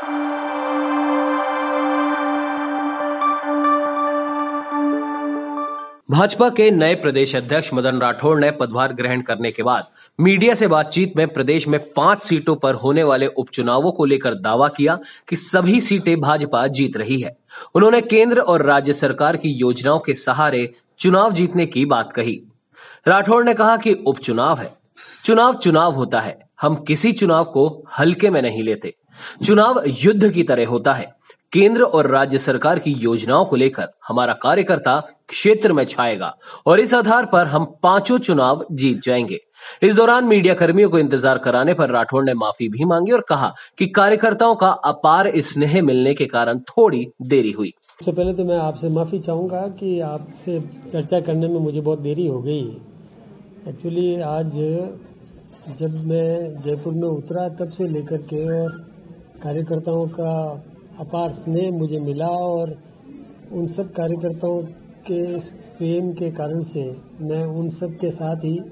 भाजपा के नए प्रदेश अध्यक्ष मदन राठौड़ ने पदभार ग्रहण करने के बाद मीडिया से बातचीत में प्रदेश में 5 सीटों पर होने वाले उपचुनावों को लेकर दावा किया कि सभी सीटें भाजपा जीत रही है। उन्होंने केंद्र और राज्य सरकार की योजनाओं के सहारे चुनाव जीतने की बात कही। राठौड़ ने कहा कि उपचुनाव है, चुनाव होता है, हम किसी चुनाव को हल्के में नहीं लेते। चुनाव युद्ध की तरह होता है। केंद्र और राज्य सरकार की योजनाओं को लेकर हमारा कार्यकर्ता क्षेत्र में छाएगा और इस आधार पर हम 5 चुनाव जीत जाएंगे। इस दौरान मीडिया कर्मियों को इंतजार कराने पर राठौड़ ने माफी भी मांगी और कहा कि कार्यकर्ताओं का अपार स्नेह मिलने के कारण थोड़ी देरी हुई। सबसे पहले तो मैं आपसे माफी चाहूंगा कि आपसे चर्चा करने में मुझे बहुत देरी हो गई। एक्चुअली आज जब मैं जयपुर में उतरा तब से लेकर के और कार्यकर्ताओं का अपार स्नेह मुझे मिला और उन सब कार्यकर्ताओं के इस प्रेम के कारण से मैं उन सब के साथ ही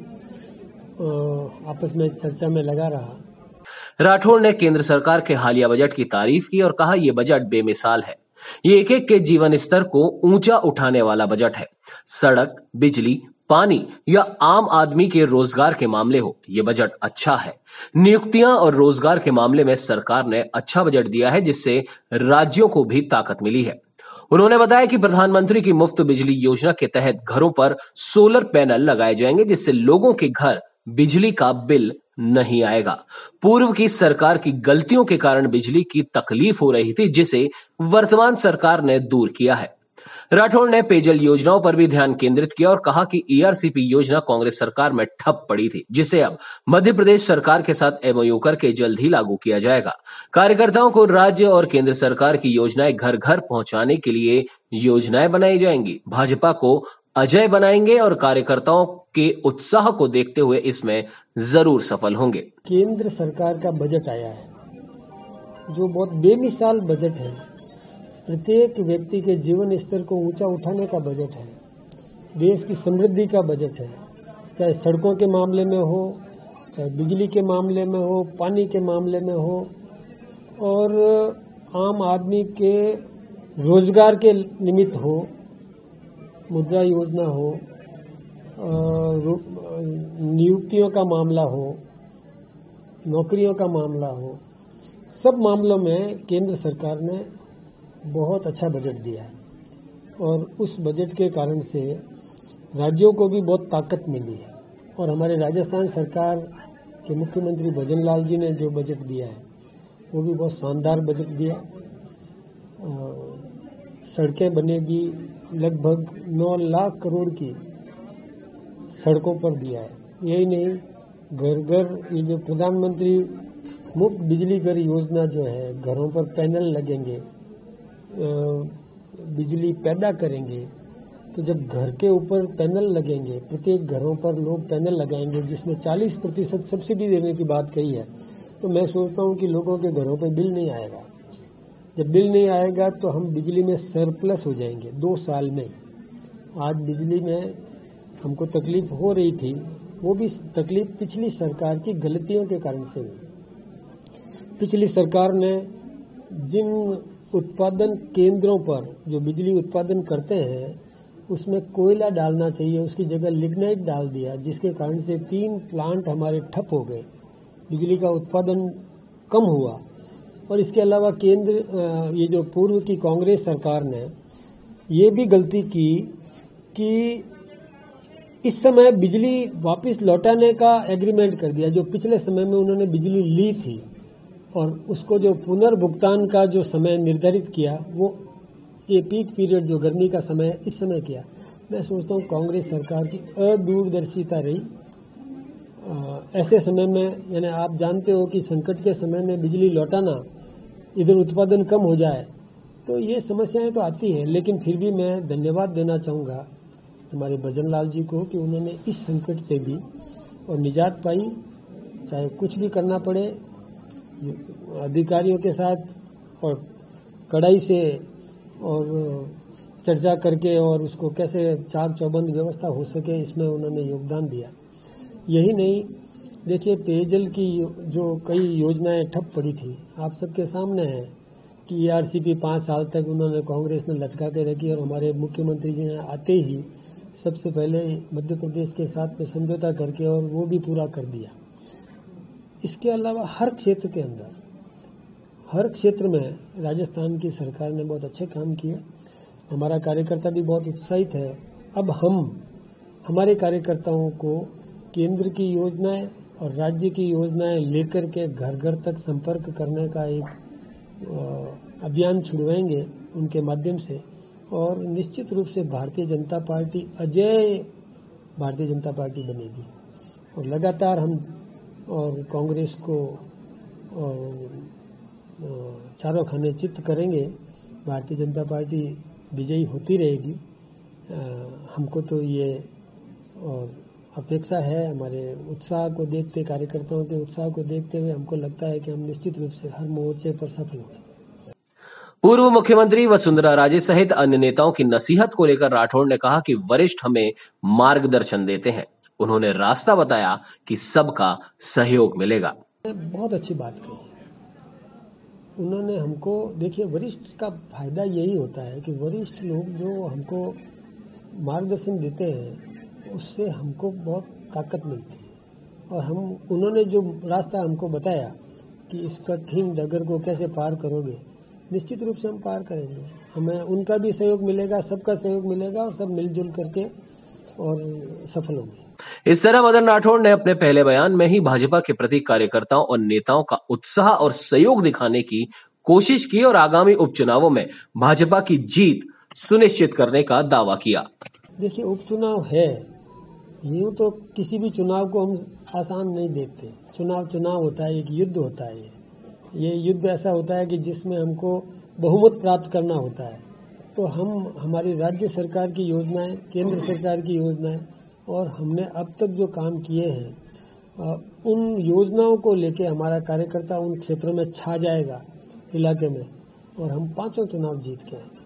आपस में चर्चा में लगा रहा। राठौड़ ने केंद्र सरकार के हालिया बजट की तारीफ की और कहा यह बजट बेमिसाल है। ये एक के जीवन स्तर को ऊंचा उठाने वाला बजट है। सड़क, बिजली, पानी या आम आदमी के रोजगार के मामले हो, ये बजट अच्छा है। नियुक्तियां और रोजगार के मामले में सरकार ने अच्छा बजट दिया है जिससे राज्यों को भी ताकत मिली है। उन्होंने बताया कि प्रधानमंत्री की मुफ्त बिजली योजना के तहत घरों पर सोलर पैनल लगाए जाएंगे जिससे लोगों के घर बिजली का बिल नहीं आएगा। पूर्व की सरकार की गलतियों के कारण बिजली की तकलीफ हो रही थी जिसे वर्तमान सरकार ने दूर किया है। राठौड़ ने पेयजल योजनाओं पर भी ध्यान केंद्रित किया और कहा कि ईआरसीपी योजना कांग्रेस सरकार में ठप पड़ी थी जिसे अब मध्य प्रदेश सरकार के साथ एमओयू करके जल्द ही लागू किया जाएगा। कार्यकर्ताओं को राज्य और केंद्र सरकार की योजनाएं घर घर पहुंचाने के लिए योजनाएं बनाई जाएंगी। भाजपा को अजय बनाएंगे और कार्यकर्ताओं के उत्साह को देखते हुए इसमें जरूर सफल होंगे। केंद्र सरकार का बजट आया है जो बहुत बेमिसाल बजट है। प्रत्येक व्यक्ति के जीवन स्तर को ऊंचा उठाने का बजट है। देश की समृद्धि का बजट है। चाहे सड़कों के मामले में हो, चाहे बिजली के मामले में हो, पानी के मामले में हो और आम आदमी के रोजगार के निमित्त हो, मुद्रा योजना हो, नियुक्तियों का मामला हो, नौकरियों का मामला हो, सब मामलों में केंद्र सरकार ने बहुत अच्छा बजट दिया है और उस बजट के कारण से राज्यों को भी बहुत ताकत मिली है। और हमारे राजस्थान सरकार के मुख्यमंत्री भजन लाल जी ने जो बजट दिया है वो भी बहुत शानदार बजट दिया। सड़कें बनेगी, लगभग 9 लाख करोड़ की सड़कों पर दिया है। यही नहीं, घर घर ये जो प्रधानमंत्री मुफ्त बिजली घर योजना जो है, घरों पर पैनल लगेंगे, बिजली पैदा करेंगे। तो जब घर के ऊपर पैनल लगेंगे, प्रत्येक घरों पर लोग पैनल लगाएंगे जिसमें 40% सब्सिडी देने की बात कही है, तो मैं सोचता हूँ कि लोगों के घरों पर बिल नहीं आएगा। जब बिल नहीं आएगा तो हम बिजली में सरप्लस हो जाएंगे 2 साल में। आज बिजली में हमको तकलीफ हो रही थी, वो भी तकलीफ पिछली सरकार की गलतियों के कारण से हुई। पिछली सरकार ने जिन उत्पादन केंद्रों पर जो बिजली उत्पादन करते हैं उसमें कोयला डालना चाहिए, उसकी जगह लिग्नाइट डाल दिया, जिसके कारण से 3 प्लांट हमारे ठप हो गए, बिजली का उत्पादन कम हुआ। और इसके अलावा केंद्र ये जो पूर्व की कांग्रेस सरकार ने ये भी गलती की कि इस समय बिजली वापस लौटाने का एग्रीमेंट कर दिया। जो पिछले समय में उन्होंने बिजली ली थी और उसको जो पुनर्भुगतान का जो समय निर्धारित किया वो ये पीक पीरियड जो गर्मी का समय इस समय किया। मैं सोचता हूँ कांग्रेस सरकार की अदूरदर्शिता रही। ऐसे समय में, यानी आप जानते हो कि संकट के समय में बिजली लौटाना, इधर उत्पादन कम हो जाए तो ये समस्याएं तो आती है। लेकिन फिर भी मैं धन्यवाद देना चाहूँगा हमारे भजन लाल जी को कि उन्होंने इस संकट से भी और निजात पाई। चाहे कुछ भी करना पड़े, अधिकारियों के साथ और कड़ाई से और चर्चा करके और उसको कैसे चाक चौबंद व्यवस्था हो सके, इसमें उन्होंने योगदान दिया। यही नहीं, देखिए पेयजल की जो कई योजनाएं ठप पड़ी थी, आप सबके सामने है कि ERCP 5 साल तक उन्होंने कांग्रेस ने लटका के रखी और हमारे मुख्यमंत्री जी ने आते ही सबसे पहले मध्य प्रदेश के साथ में समझौता करके और वो भी पूरा कर दिया। इसके अलावा हर क्षेत्र के अंदर, हर क्षेत्र में राजस्थान की सरकार ने बहुत अच्छे काम किए। हमारा कार्यकर्ता भी बहुत उत्साहित है। अब हम हमारे कार्यकर्ताओं को केंद्र की योजनाएं और राज्य की योजनाएं लेकर के घर घर तक संपर्क करने का एक अभियान छुड़वाएंगे उनके माध्यम से, और निश्चित रूप से भारतीय जनता पार्टी अजेय भारतीय जनता पार्टी बनेगी और लगातार हम और कांग्रेस को और चारों खाने चित्त करेंगे। भारतीय जनता पार्टी विजयी होती रहेगी। हमको तो ये और अपेक्षा है। हमारे उत्साह को देखते, कार्यकर्ताओं के उत्साह को देखते हुए हमको लगता है कि हम निश्चित रूप से हर मोर्चे पर सफल होंगे। पूर्व मुख्यमंत्री वसुंधरा राजे सहित अन्य नेताओं की नसीहत को लेकर राठौड़ ने कहा कि वरिष्ठ हमें मार्गदर्शन देते हैं। उन्होंने रास्ता बताया कि सबका सहयोग मिलेगा। बहुत अच्छी बात कही उन्होंने हमको। देखिए, वरिष्ठ का फायदा यही होता है कि वरिष्ठ लोग जो हमको मार्गदर्शन देते हैं उससे हमको बहुत ताकत मिलती है। और उन्होंने जो रास्ता हमको बताया कि इस कठिन डगर को कैसे पार करोगे, निश्चित रूप से हम पार करेंगे। हमें उनका भी सहयोग मिलेगा, सबका सहयोग मिलेगा और सब मिलजुल करके और सफल होंगे। इस तरह मदन राठौड़ ने अपने पहले बयान में ही भाजपा के प्रति कार्यकर्ताओं और नेताओं का उत्साह और सहयोग दिखाने की कोशिश की और आगामी उपचुनावों में भाजपा की जीत सुनिश्चित करने का दावा किया। देखिए, उपचुनाव है, यूं तो किसी भी चुनाव को हम आसान नहीं देखते। चुनाव होता है, एक युद्ध होता है। ये युद्ध ऐसा होता है कि जिसमें हमको बहुमत प्राप्त करना होता है। तो हमारी राज्य सरकार की योजनाएं, केंद्र सरकार की योजनाएं और हमने अब तक जो काम किए हैं उन योजनाओं को लेके हमारा कार्यकर्ता उन क्षेत्रों में छा जाएगा इलाके में, और हम 5 चुनाव जीत के आएंगे।